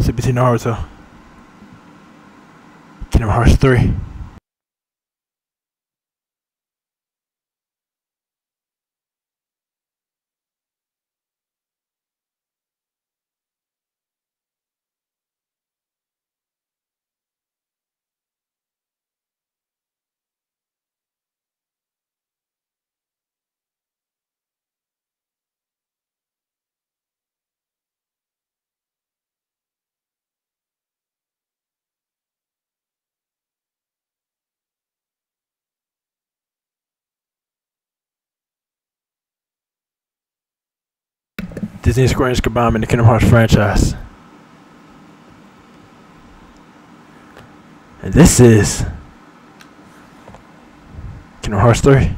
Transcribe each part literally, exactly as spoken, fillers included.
C B T Naruto. Kingdom Hearts three. Disney and Square Enix combined in the Kingdom Hearts franchise. And this is Kingdom Hearts three.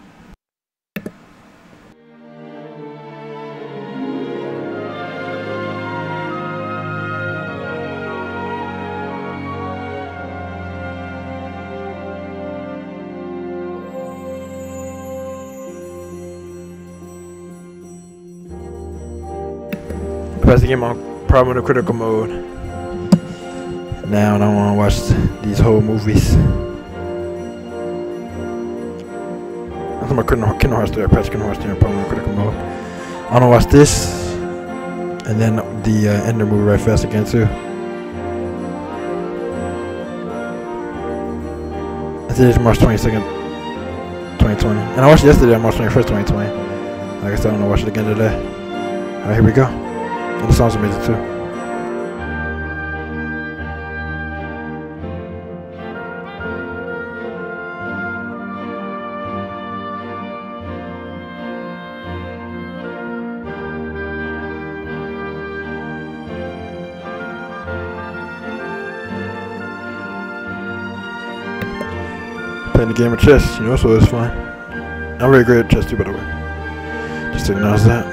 Press the game on problem with the critical mode. Now I don't want to watch these whole movies. I'm talking about Kingdom Hearts three. I press Kingdom Hearts three on problem with critical mode. I want to watch this and then the uh, Ender movie right fast again too. I did it March twenty-second, twenty twenty, and I watched it yesterday on March twenty-first, twenty twenty. Like I said, I'm gonna watch it again today. All right, here we go. And the song's amazing too. Playing the game of chess, you know, so it's fun. I'm really great at chess too, by the way. Just to announce that.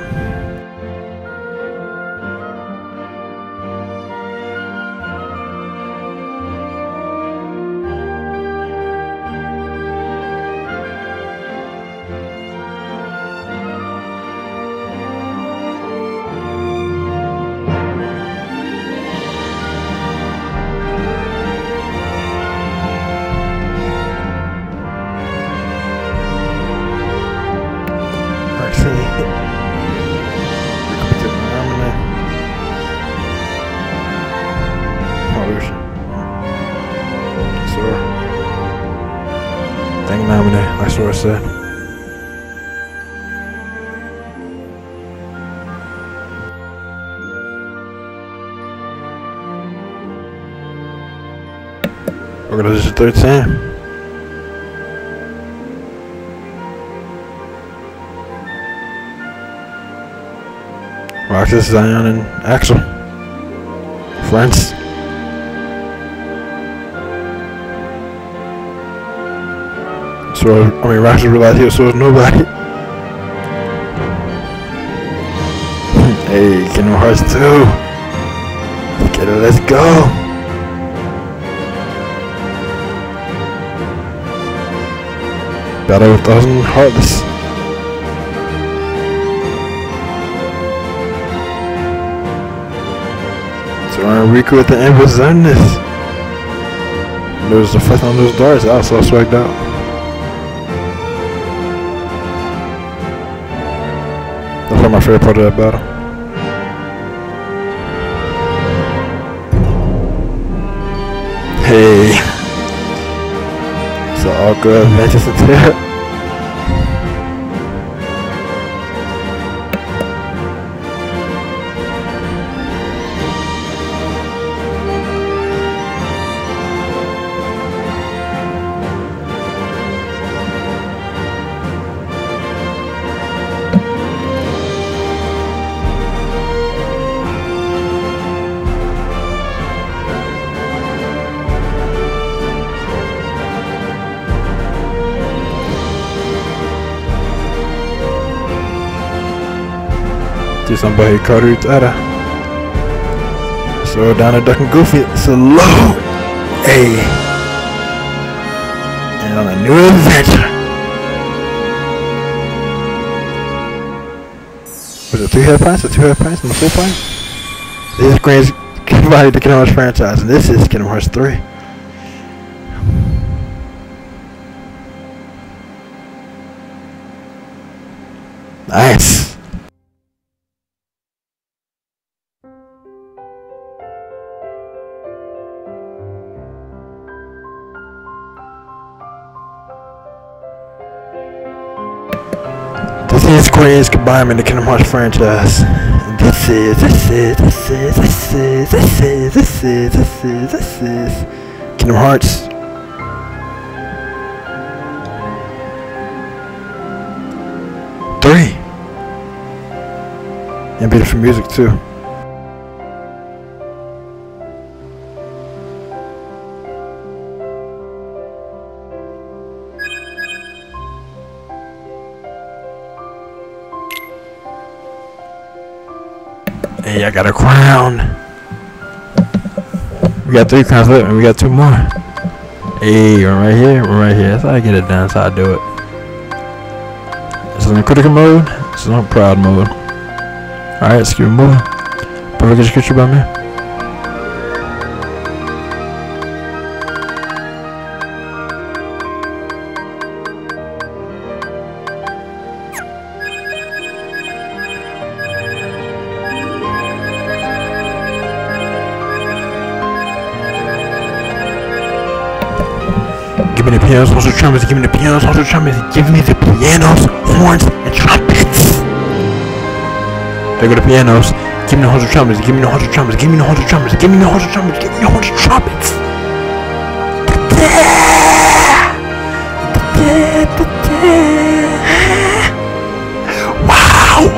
Thank nominee, like Sora said. Organization thirteen. Roxas, Zion, and Axel. Friends. So, I mean, Roxas realized he was so was nobody. Hey, Kingdom Hearts two. Get it, let's go. Battle of a Thousand Heartless. So I'm Riku at the end was done this. There was a fight on those darts, I was so swagged out. That's probably my favorite part of that battle. Hey. So all good adventures into there. Do somebody Carter Utada. So down to Duck and Goofy, it's a low A. And on a new adventure. Was it three head pints or two head pints and a full pint? These grades combined the Kingdom Hearts franchise, and this is Kingdom Hearts three. Nice. This is Queen's combined the Kingdom Hearts franchise. This is, this is, this is, this is, this is, this is, this is, this is Kingdom Hearts. Three. And beautiful music too. Hey, I got a crown. We got three crowns left and we got two more. Hey, we're right here, we're right here. That's how I get it done, that's how I do it. This is in critical mode, this is on proud mode. Alright, let's keep it moving. Perfect description by me. Give me the pianos, horns, and trumpets. Give me the pianos, horns, and trumpets. Give me the pianos, horns, and trumpets. There go the pianos. Give me the horns and trumpets. Give me the horns and trumpets. Give me the horns and trumpets. Give me the horns and trumpets. Give me the horns and trumpets. Wow!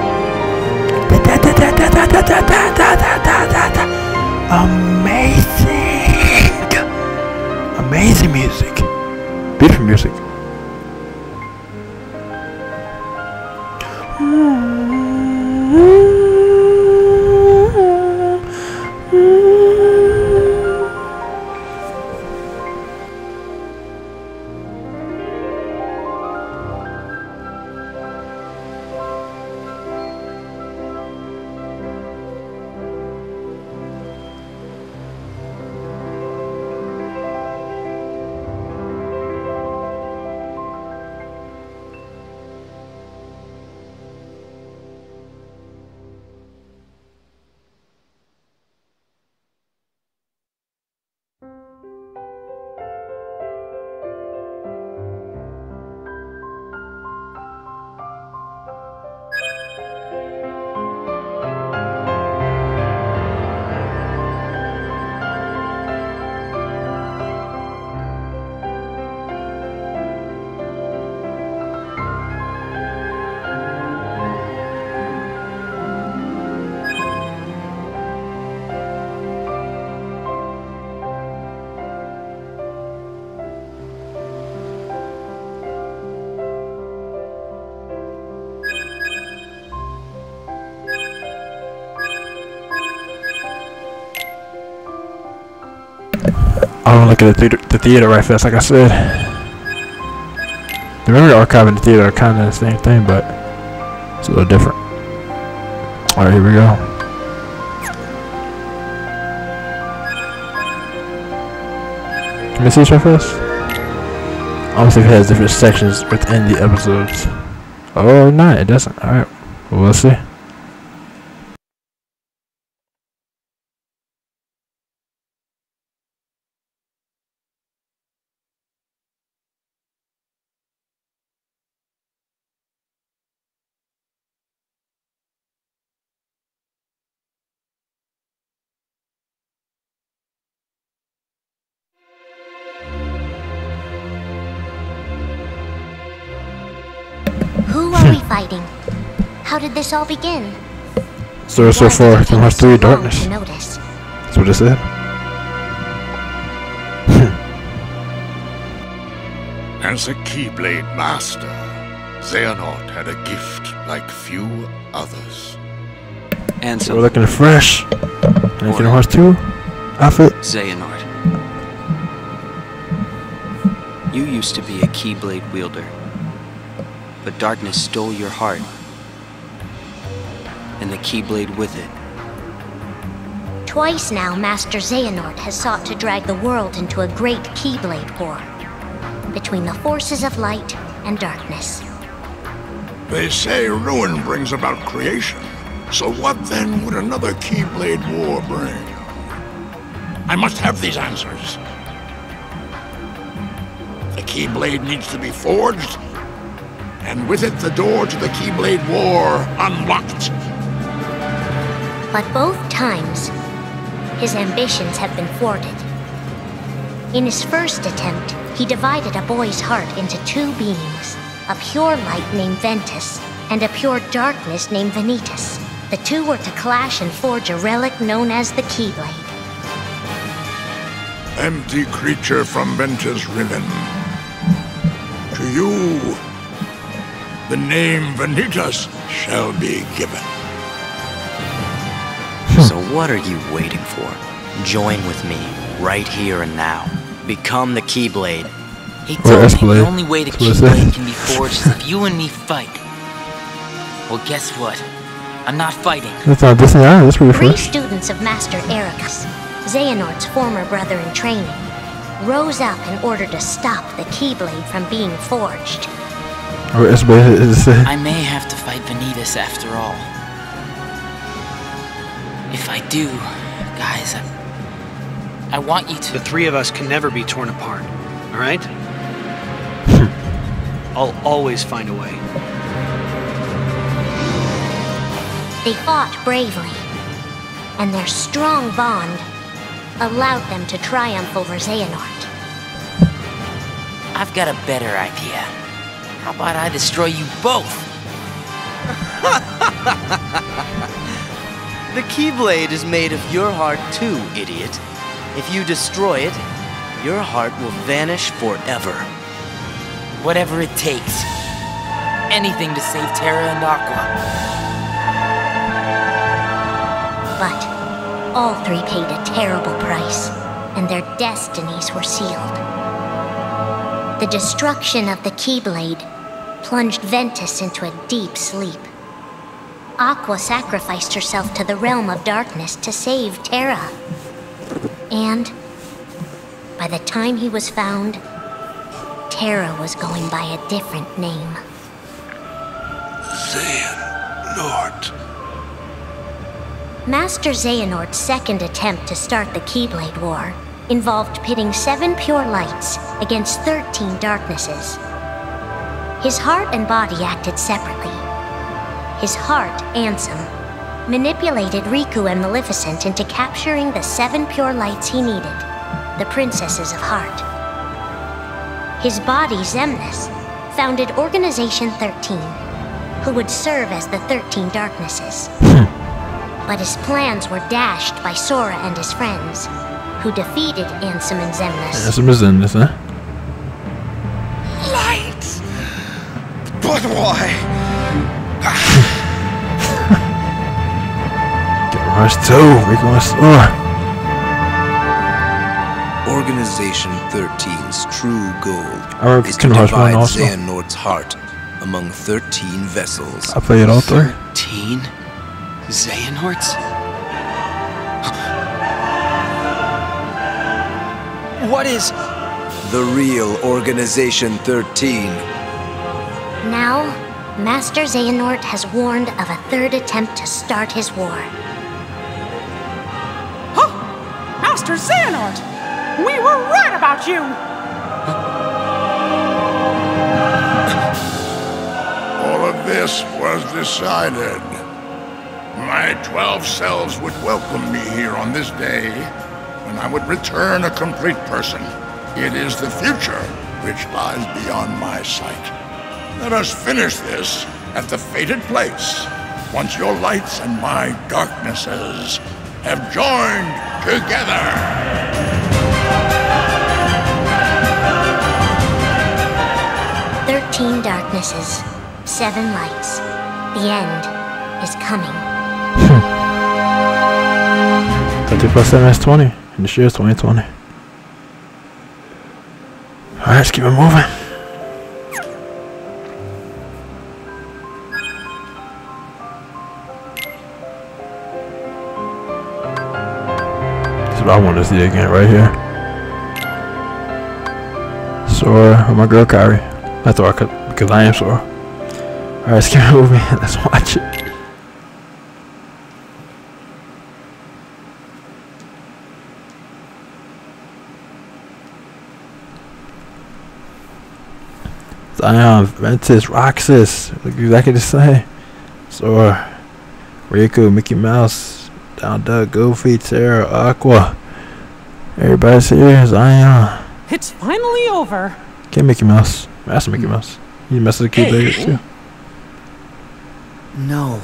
Amazing! Amazing music. Beautiful music. I don't look at the theater, the theater right fast, like I said. The memory archive and the theater are kind of the same thing, but it's a little different. Alright, here we go. Can you see this right fast? Obviously, it has different sections within the episodes. Or not, it doesn't. Alright, well, we'll see. Who are we fighting? How did this all begin? So so far, Kingdom Hearts three Darkness. That's what it said. As a Keyblade master, Xehanort had a gift like few others. And So so we're looking fresh. And Kingdom Hearts two outfit. Xehanort. You used to be a Keyblade wielder, but darkness stole your heart, and the Keyblade with it. Twice now, Master Xehanort has sought to drag the world into a great Keyblade war between the forces of light and darkness. They say ruin brings about creation. So what then would another Keyblade war bring? I must have these answers. The Keyblade needs to be forged, and with it the door to the Keyblade war unlocked. But both times, his ambitions have been thwarted. In his first attempt, he divided a boy's heart into two beings, a pure light named Ventus, and a pure darkness named Vanitas. The two were to clash and forge a relic known as the Keyblade. Empty creature from Ventus Riven. To you, the name Vanitas shall be given. So what are you waiting for? Join with me, right here and now. Become the Keyblade. He Or told me S-Blade. the only way the That's what it says. Keyblade can be forged is if you and me fight. Well, guess what? I'm not fighting. That's not this. Yeah, that's pretty Three fresh. students of Master Ericus, Xehanort's former brother in training, rose up in order to stop the Keyblade from being forged. Or S-Blade is uh, I may have to fight Vanitas after all. If I do, guys, I, I want you to... The three of us can never be torn apart, all right? I'll always find a way. They fought bravely, and their strong bond allowed them to triumph over Xehanort. I've got a better idea. How about I destroy you both? The Keyblade is made of your heart too, idiot. If you destroy it, your heart will vanish forever. Whatever it takes. Anything to save Terra and Aqua. But all three paid a terrible price, and their destinies were sealed. The destruction of the Keyblade plunged Ventus into a deep sleep. Aqua sacrificed herself to the realm of darkness to save Terra. And by the time he was found, Terra was going by a different name. Xehanort. Master Xehanort's second attempt to start the Keyblade War involved pitting seven pure lights against thirteen darknesses. His heart and body acted separately. His heart, Ansem, manipulated Riku and Maleficent into capturing the seven pure lights he needed, the Princesses of Heart. His body, Xemnas, founded Organization thirteen, who would serve as the thirteen darknesses. But his plans were dashed by Sora and his friends, who defeated Ansem and Xemnas. Ansem is in this, huh? Light! But why? Get Rush two. Make Rush. Oh. Organization thirteen's true goal I is to can Rush one divide also. Xehanort's heart among thirteen vessels. I play it all three. Thirteen? Xehanorts? What is... The real Organization thirteen. Now, Master Xehanort has warned of a third attempt to start his war. Huh? Master Xehanort! We were right about you! All of this was decided. My twelve selves would welcome me here on this day, when I would return a complete person. It is the future which lies beyond my sight. Let us finish this at the fated place, once your lights and my darknesses have joined together. Thirteen darknesses, seven lights. The end is coming. thirty plus seven is twenty. And this year is twenty twenty. Alright, let's keep it moving. what I want to see again right here. Sora, or my girl Kairi. That's all I could, because I am Sora. Alright, let's keep moving. Let's watch it. Zion, Ventus, Roxas, look exactly the same. Sora, Riku, Mickey Mouse, Donald Duck, Goofy, Terra, Aqua. Everybody's here. Zion. It's finally over. Okay, Mickey Mouse. Master Mickey Mouse. He messed with the kid Hey. too. No.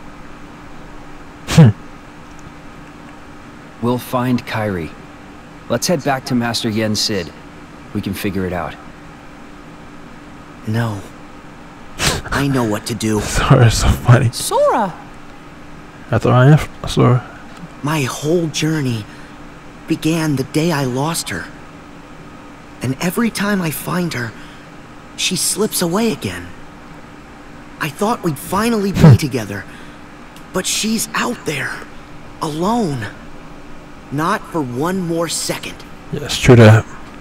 We'll find Kairi. Let's head back to Master Yen Sid. We can figure it out. No. I know what to do. Sora is so funny. Sora! I thought I am Sora. My whole journey began the day I lost her. And every time I find her, she slips away again. I thought we'd finally be together, but she's out there, alone. Not for one more second. Yes, true that.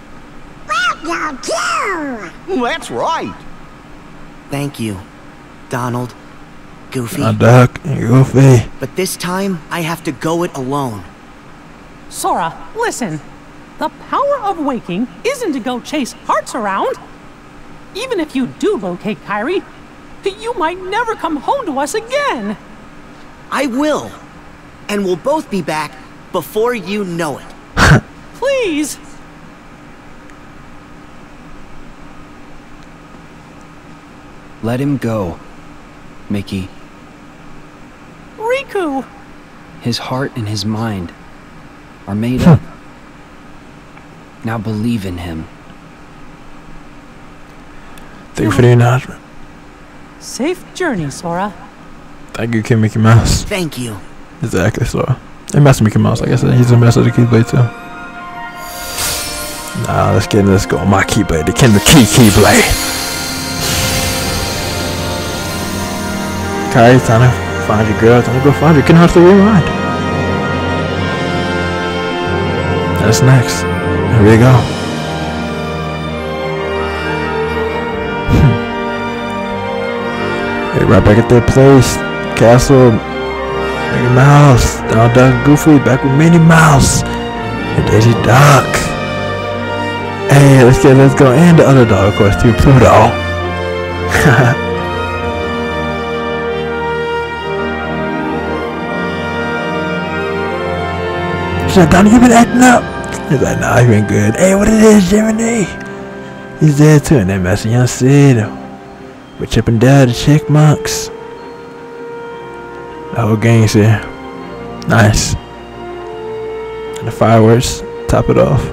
That's right. Thank you, Donald, Goofy. A duck and Goofy. But this time, I have to go it alone. Sora, listen. The power of waking isn't to go chase hearts around. Even if you do locate Kairi, you might never come home to us again. I will. And we'll both be back before you know it. Please. Let him go, Mickey. Riku. His heart and his mind are made up. Now believe in him. Thank you for the acknowledgement. Safe journey, Sora. Thank you, Kid Mickey Mouse. Thank you. Exactly, Sora. And Master Mickey Mouse, like I said, he's a master of the Keyblade too. Nah, let's get let's go. My Keyblade, the King the Key Keyblade. Kairi, time to find your girl. Time to go find her. Kingdom Hearts three Rewind. That's next. Here we go. Hey, right back at that place. Castle. Mickey Mouse. Donald Duck and Goofy back with Minnie Mouse. And Daisy Duck. Hey, let's get let's go. And the other dog, of course, too. Pluto. She's like, Donnie, you been acting up. He's like, nah, you been good. Hey, what it is, Jiminy? He's there too, and that Master Young Sid. With Chip and Dale, the Chickmunks. The whole gang's here. Nice. And the fireworks top it off.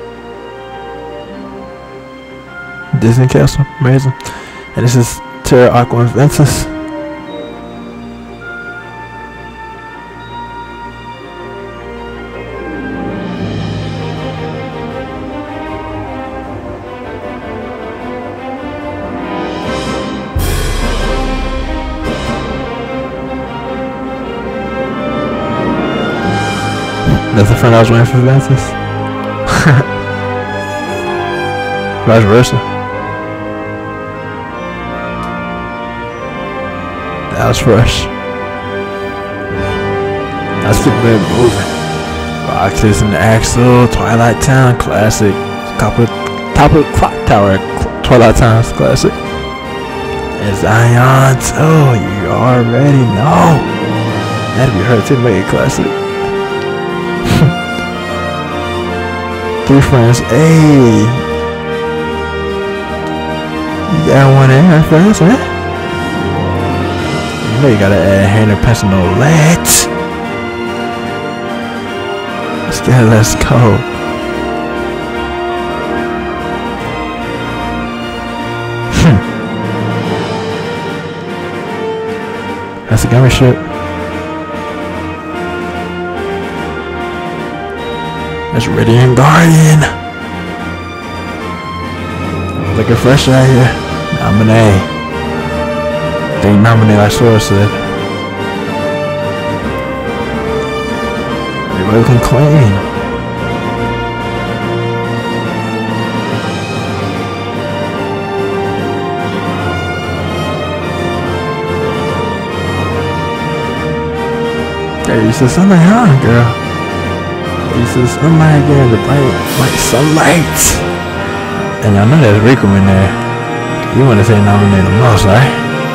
Disney Castle, amazing. And this is Terra, Aqua, and Ventus. That's the friend I was waiting for Ventus. Vice versa. That was fresh. Let's keep it moving. Roxas and Axel, Twilight Town, classic. Top of, top of Clock Tower, Twilight Town's classic. And Zion, oh, you already know. That'd be hard to make it classic. Three friends, hey. You got one in first, huh? You know you gotta add hand and pencil, no let's. Let's get it, let's go. That's the gummy ship. That's Radiant Guardian. Looking fresh out here. Nominee. They nominate like Sora said. Everybody looking clean. Okay, you said sunlight, huh, girl? You said sunlight again, the bright, bright sunlight. And y'all know there's Riku in there. You want to say nominate the most, right?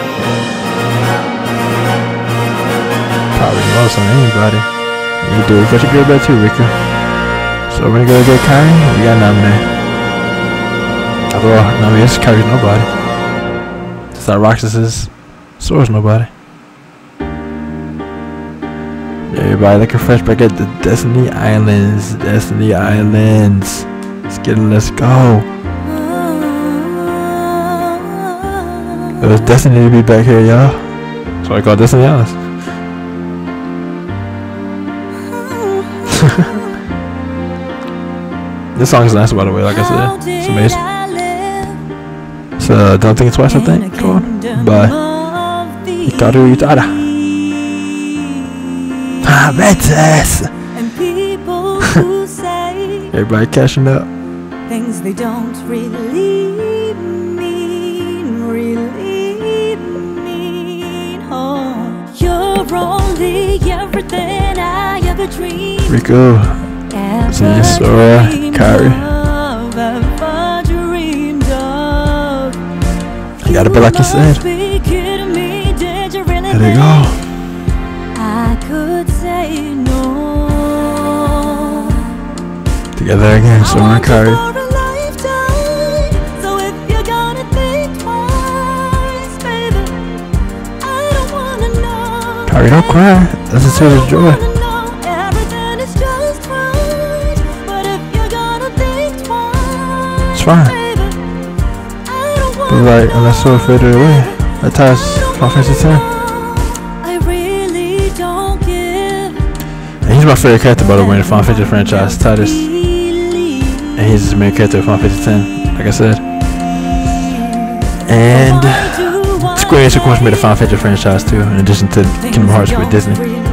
Probably most on anybody. You do. You got your girl back too, Riku. So we're gonna go get Kairi. We got nominate. Well, no, I mean, it's Kairi's nobody. It's that Roxas's Sora's nobody. Everybody looking fresh back at the Destiny Islands. Destiny Islands. Let's get it, let's go. It was Destiny to be back here, y'all. That's why I call Destiny Islands. This song is nice, by the way, like I said. It's amazing. It's uh, Don't Think Twice, I think. Come on. By Hikaru Utada. Ah, that's everybody cashing up. Things they don't really mean, really mean. Oh, you're only everything I ever dreamed. Riku, Zenyatta, Sora, Kairi. You gotta be like you said. There you go. I could say no. Together again, Sora and Kairi. So if you're gonna think twice, baby, I don't wanna know. Kairi, don't cry. That's a source of joy. Everything is just right. But if you're gonna think twice, it's fine. But like, unless Sora faded away, that ties Final Fantasy ten. I really don't give. And he's my favorite character, by the way, in the Final Fantasy franchise, Titus. And he's the main character of Final Fantasy ten, like I said. And Square Enix, of course, made a Final Fantasy franchise too, in addition to Kingdom Hearts with Disney.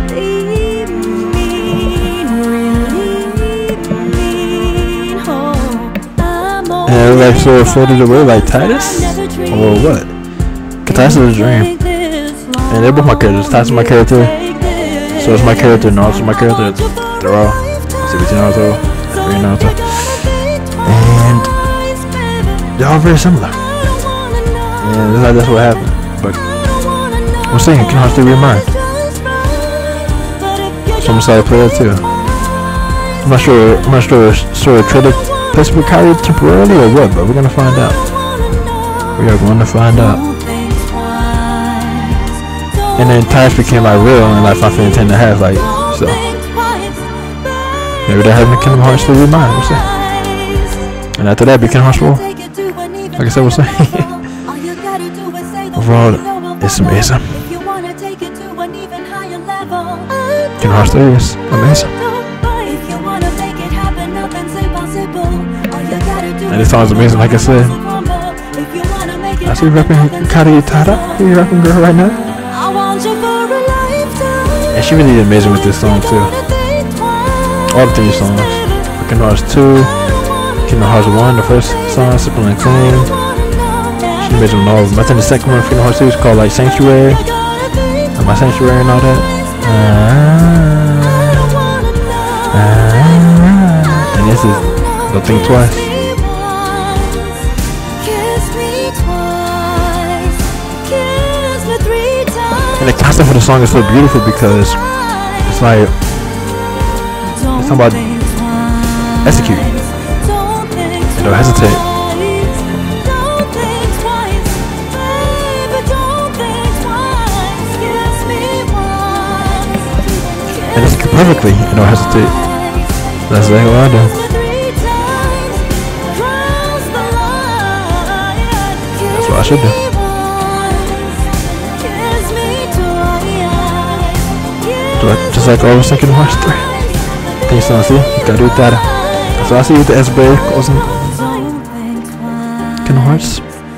And like Sora floated away like Titus? Or what? Cause Titus is a dream. And they're both my characters. Titus is my character. So is my character, Naruto's my character. They're all C B T Naruto, Green Naruto. And they're all very similar. And that's, that's what happened. But I'm saying Kingdom Hearts three Remind. So I'm excited to play that too. I'm not sure I'm not sure Sora traded place with Kairi temporarily or what, but we're gonna find out. We are going to find out. And then Titus became like real and like Final Fantasy ten and a half, like so. Maybe they're having Kingdom Hearts three Remind, we'll see. And after that Kingdom Hearts four. Like I said, we'll see. Overall, it's amazing. Kingdom Hearts three is amazing. And this song is amazing, like I said. I see you rapping Kairi Utada. You rapping girl right now? And she really did amazing with this song too. All the three songs. Kingdom Hearts two, Kingdom Hearts one, the first song, Simple and Clean. She made them all of them. I think the second one, Kingdom Hearts two, is called like Sanctuary. And my Sanctuary and all that. Uh, uh, and this is Don't Think Twice. And the concept for the song is so beautiful because it's like it's talking about execute and don't hesitate. And execute perfectly and don't hesitate. That's exactly what I do. That's what I should do. Just like always in Kingdom Hearts three. Thanks so much, see? You gotta do that. So I'll see you with the S-Bay closing Kingdom Hearts.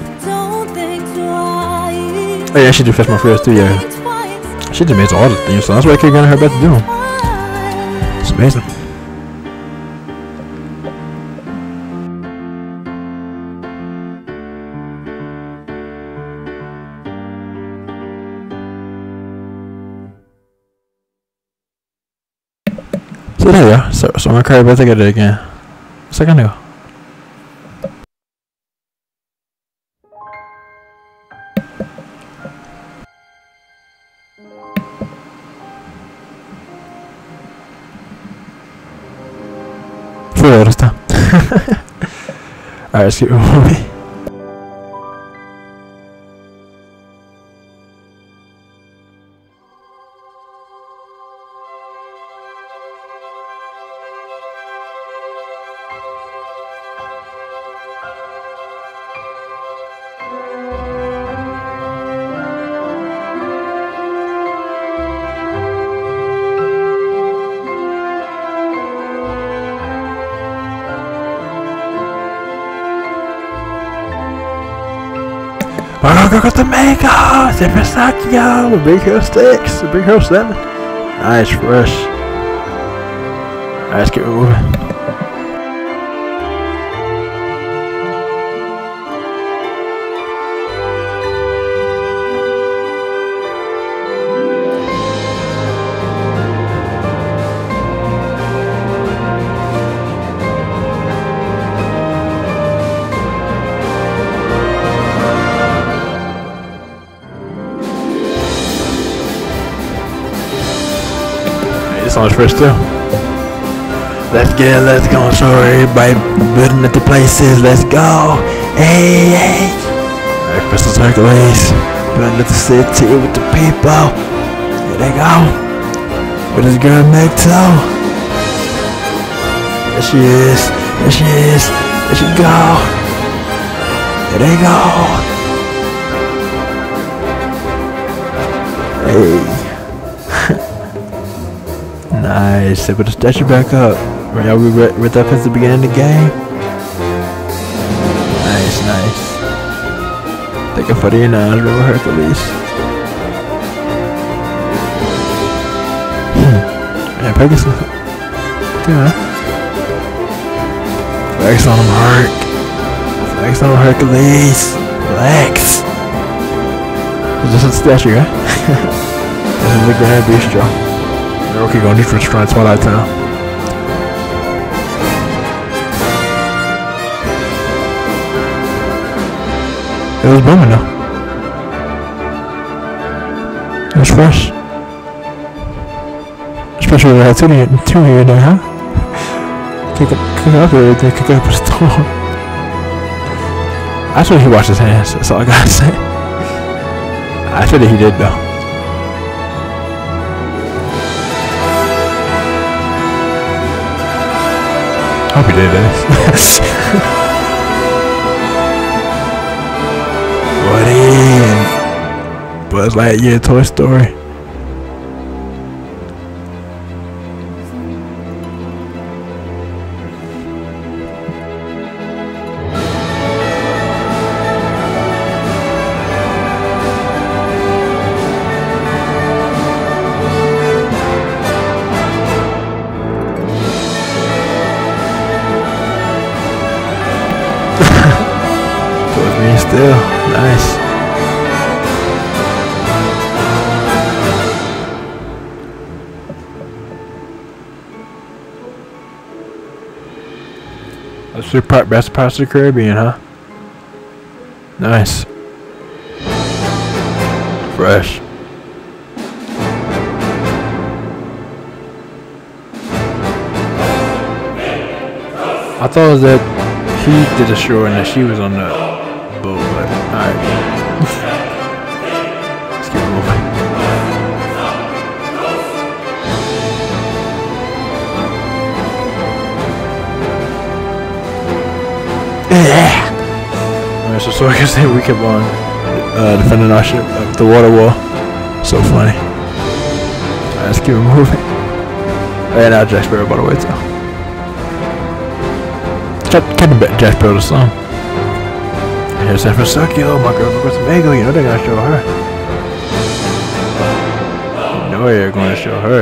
Oh yeah, she did Fetch My Fears too, yeah. She did amazing all the things, so that's why I keep getting her back to do them. It's amazing. So there you go. So, so I'm gonna carry back together again. A second ago. Fuera está. A ver si movie. We're gonna go to Mango! Super Sakyo! The Big Hero six! The Big Hero seven! Nice, fresh. Alright, let's get moving. Song's first too. Let's get it, let's go. So everybody building at the places. Let's go. Hey, hey. Alright, Crystal Hercules. Building at the city with the people. Here they go. With this girl Meg too. There she is. There she is. There she go. There they go. Hey. Nice. They put the statue back up. Right, we read, read that since the beginning of the game. Nice, nice. Take a photo now. Remember Hercules. Hmm. Yeah, Pegasus. Yeah. Flex on him, Herc. Flex on him, Hercules. Flex. This is a statue, right? This is the Grand Bistro. Okay, going to try and Twilight Town. It was booming though. It was fresh. Especially with that two here, two here and there, huh? Kick up, kick up everything, kick up the store. I swear he washed his hands, that's all I gotta say. I swear that he did though. Hope he did this. Woody and Buzz Lightyear, Toy Story. Still nice. That's your part, best parts of the Caribbean, huh? Nice. Fresh. I thought it was that he did the show and that she was on the boat, but alright. Let's keep moving. Yeah. Alright, so so I can say we kept on uh, defending our ship up the water wall. So funny. Alright, let's keep it moving. And now Jack Sparrow by the way too. Kind of bet Jack Sparrow the song. Here's San Francisco, my girl from Tobago, you know they're gonna show her. You know they're gonna show her.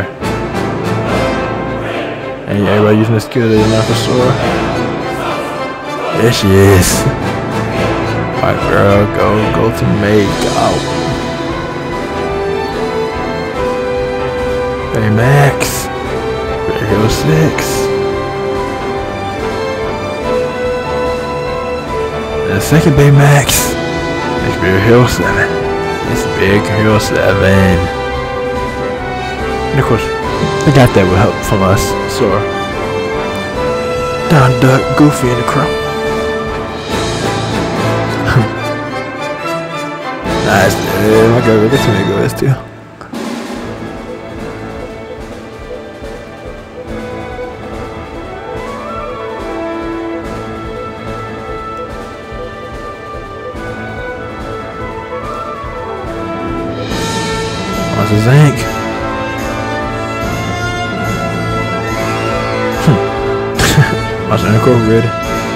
And everybody using the skill they learned for Sora. There she is. My girl, go, go to Tobago. Hey Max. Bear Hill six. And the second Baymax. It's Big Hero seven. It's Big Hero seven. And of course, they got that with help from us, Sora. Don, Duck, Goofy, and the Crow. Nice, dude. My God, that's when it goes too. Monster Zank. Monster Incorporated.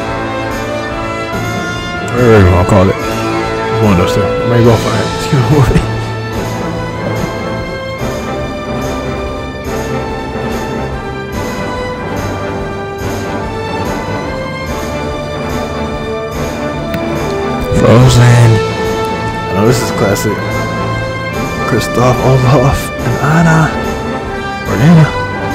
Whatever you want to call it. It's one of those two. Maybe go for it. Excuse me. Frozen. Oh, this is classic. Kristoff, Olaf, and Anna. Or Nana.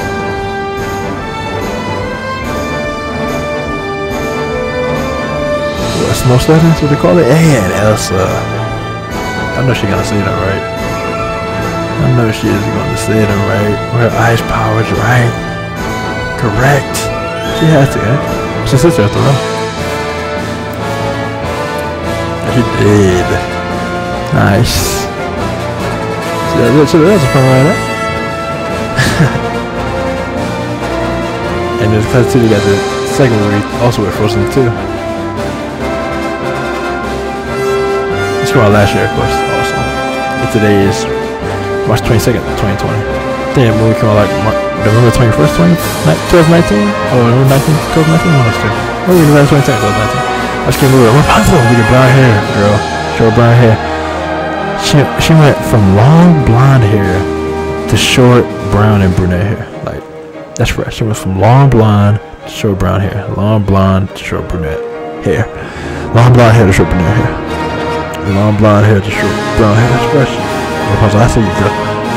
What, snow sledding? That's what they call it? Yeah, and Elsa. I know she's gonna say that right. I know she is gonna say that right. Her ice powers, right? Correct. She has to, eh? She's sister after all. She did. Nice. Yeah, that's, that's a fun ride, huh? And there's class two, they got the second movie also with Frozen two. This came out last year, of course, also. And today is March twenty-second, twenty twenty. I think that movie came out like Mar November twenty-first, twelve nineteen? Oh, November nineteenth, twelve nineteen? One of those two. Maybe November twenty-second, twelve nineteen. I just can't remember. We're possible with your brown hair, girl. Short brown hair. She, she went from long blonde hair to short brown and brunette hair. Like, that's fresh. She went from long blonde to short brown hair. Long blonde to short brunette hair. Long blonde hair to short brunette hair. Long blonde hair to short brown hair. That's fresh. Because I see you, girl.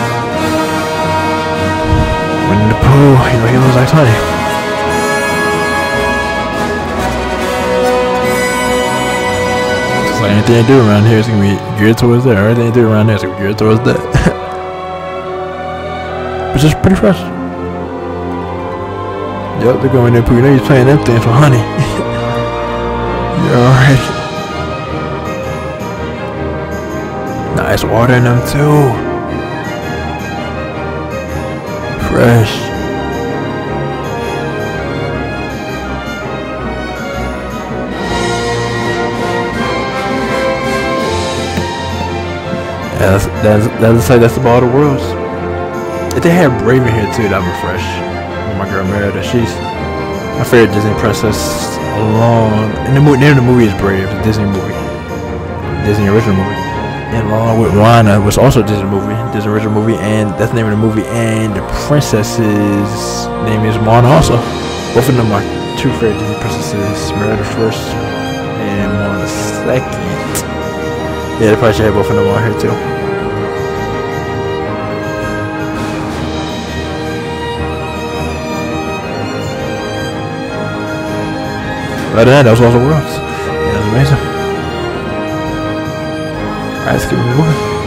Winnie the Pooh, you know he looks like honey. Like anything I do around here is gonna be geared towards that. Everything I do around here is gonna be geared towards that. But just pretty fresh. Yep, they're going in there. You know you're playing them things for honey. You're alright. Nice water in them too. Fresh. Yeah, that's, that's, that's like that's the ball of the worlds. If they had Brave in here too, that'd be fresh. My girl Merida, she's my favorite Disney princess. Along in the movie, name of the movie is Brave, the Disney movie, Disney original movie. And along with Moana was also a Disney movie, Disney original movie, and that's the name of the movie. And the princess's name is Moana also. Both of them are two favorite Disney princesses. Merida first and Moana second. Yeah, they probably should have both of them on here too. Other than that, that was all the worlds. Yeah, that was amazing. Alright, let's keep moving.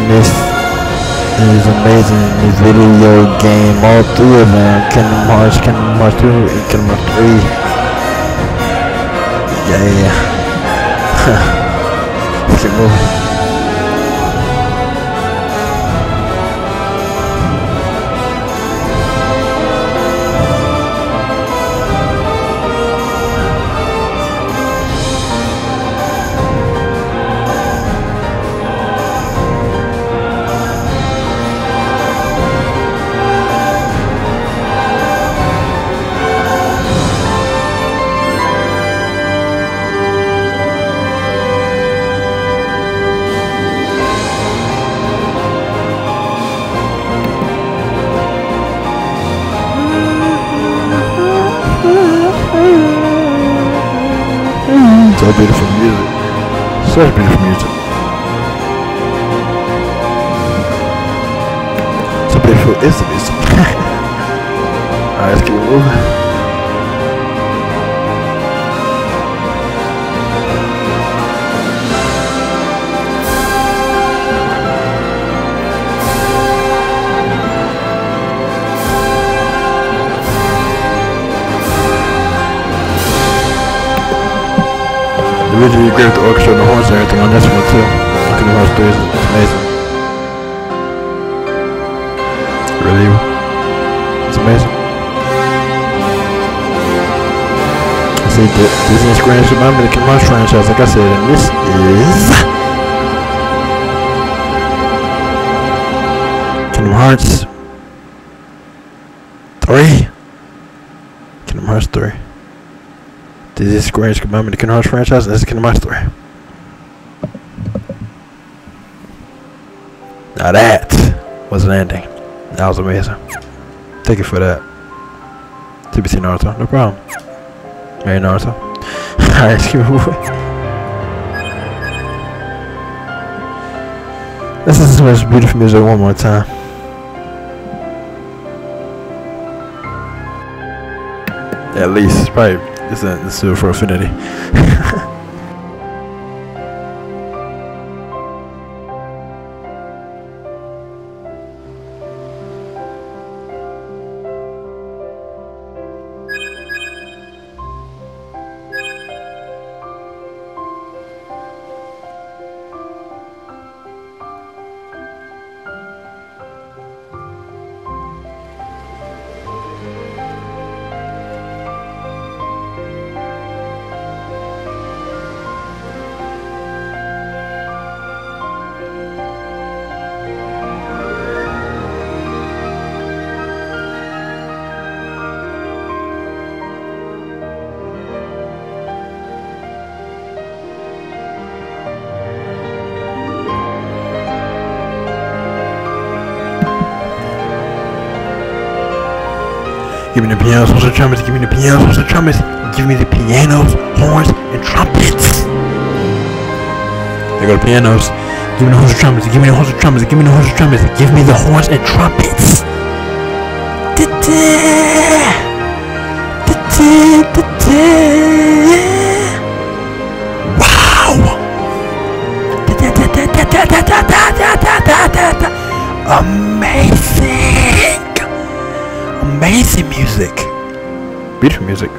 this is amazing. This video game, all three of them, Kingdom Hearts, Kingdom Hearts two, and Kingdom Hearts three. Yeah. Let's keep moving. So beautiful music. Such beautiful music. So beautiful is the music. Alright, let's keep it moving. Really great with the orchestra and the horns and everything on this one too. Kingdom Hearts three is amazing. Really, it's amazing. See, Disney Square Enix remember the Kingdom Hearts franchise, like I said, and this is Kingdom Hearts three. Kingdom Hearts three. Disney Square Enix remember the Kingdom Hearts franchise, and this is Kingdom Hearts three. Now that was an ending. That was amazing. Thank you for that. T B C Naruto, no problem. Hey Naruto. Alright, let's keep moving. Let's listen to this beautiful music one more time. At least, probably. This is uh, for Infinity. Give me the pianos, horns, and trumpets. Give me the pianos, horns, and trumpets. Give me the pianos, horns, and trumpets. There go the pianos. Give me the horns and trumpets. Give me the horns and trumpets. Give me the horns and trumpets. Give me the horns and trumpets. Wow! Amazing! Amazing music. Beautiful music.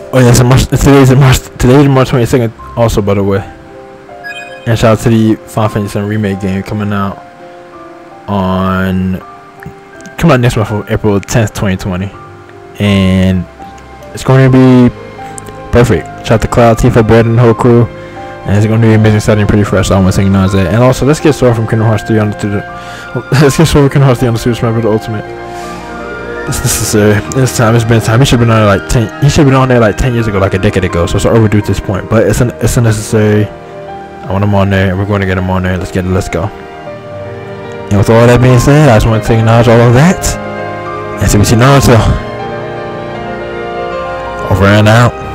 Oh yeah, it's March, today's March today's March twenty-second also, by the way. And shout out to the Final Fantasy seven remake game coming out on coming out next month for April tenth, twenty twenty. And it's going to be perfect. Shout out to Cloud, Tifa, Brad, and the whole crew. And it's going to be amazing, exciting, pretty fresh. So I want to acknowledge that. And also, let's get Sora from Kingdom Hearts three on the, to the let's get Sora from Kingdom Hearts three on the Super Smash Bros. Ultimate. It's necessary. It's time. It's been time. He should have been on there like ten. He should have been on there like ten years ago, like a decade ago. So it's overdue at this point. But it's an it's a necessary. I want him on there, and we're going to get him on there. Let's get it. Let's go. And with all that being said, I just want to acknowledge all of that. And see what you know. So over and out.